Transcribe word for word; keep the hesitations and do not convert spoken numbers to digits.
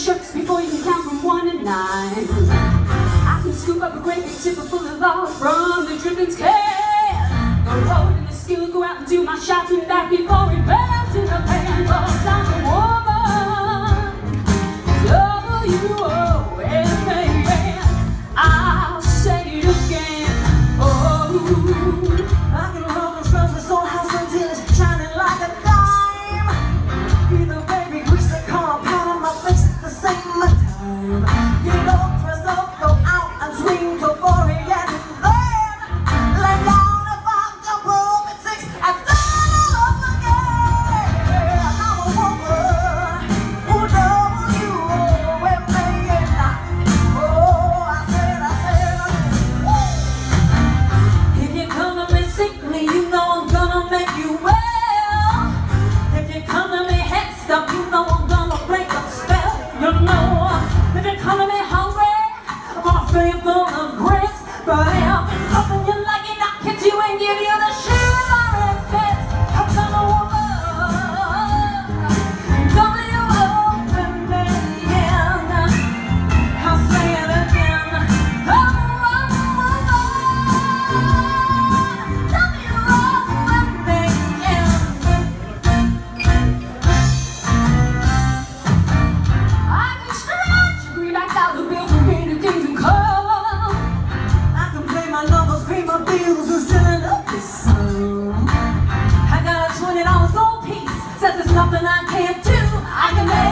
shirts before you can count from one to nine. I can scoop up a great big tipper full of love from the drippings can. Go road in the skill, go out and do my shopping back before it burns in the pan. Cause I'm a woman, W O M A N. I'll say it again. Oh, I can roll the from this old house until it's shining like a dime. Be the baby, grease the car, pound on my face at the same time. Get all dressed up, go out and swing till four A M Then lay down if I jump rope at six and start all up again. I'm a woman who W O M A N. Oh, I said, I said, I said. If you come to me sickly, you know I'm gonna make you well. If you come to me head stuck, you know I'm gonna break a spell. You know, if you come to me hungry, I'm gonna fill you full of grits. But if it's something you like, it I'll catch you and give you the shiver and fits. I'm a woman, W O M A N. I'll say it again. I'm a woman, W O M A N. I can stretch greenbacks out the bill for painted things and color. I can play my numbers, pay my bills, and still end up with some. I got a twenty dollar gold piece, says there's nothing I can't do. I can make